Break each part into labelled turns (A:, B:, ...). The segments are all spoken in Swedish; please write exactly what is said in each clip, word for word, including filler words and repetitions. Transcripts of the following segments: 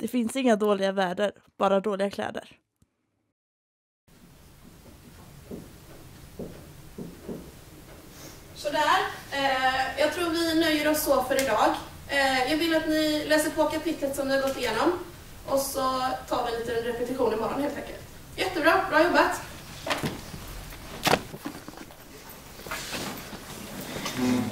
A: Det finns inga dåliga väder, bara dåliga kläder.
B: Sådär, eh, jag tror vi nöjer oss så för idag. Eh, jag vill att ni läser på kapitlet som ni har gått igenom. Och så tar vi lite repetition imorgon helt enkelt. Jättebra, bra jobbat! Mm.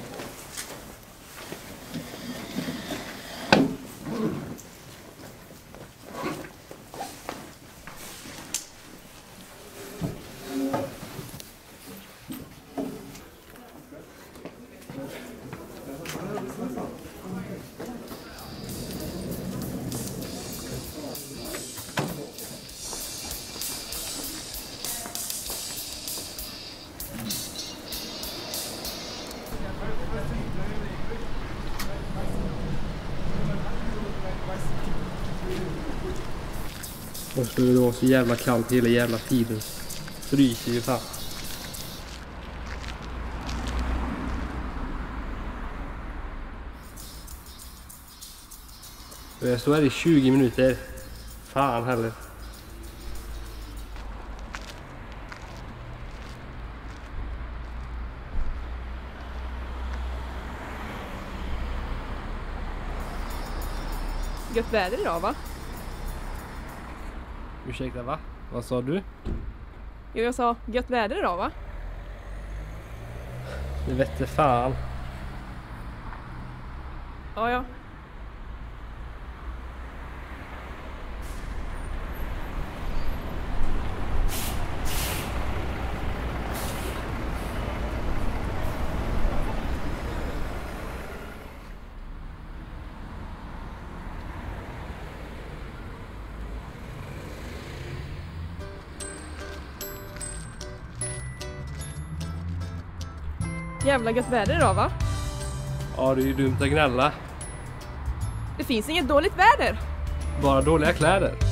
C: Och så är det då så jävla kallt hela jävla tiden. Fryser ju fan. Och jag står här i tjugo minuter. Fan heller.
D: Gött väder idag, va?
C: Ursäkta, va? Vad sa du?
D: Jo, jag sa gött väder idag, va?
C: Det vette fan.
D: Ja, ja. Jävla gött väder idag, va?
C: Ja, det är ju dumt att gnälla.
D: Det finns inget dåligt väder.
C: Bara dåliga kläder.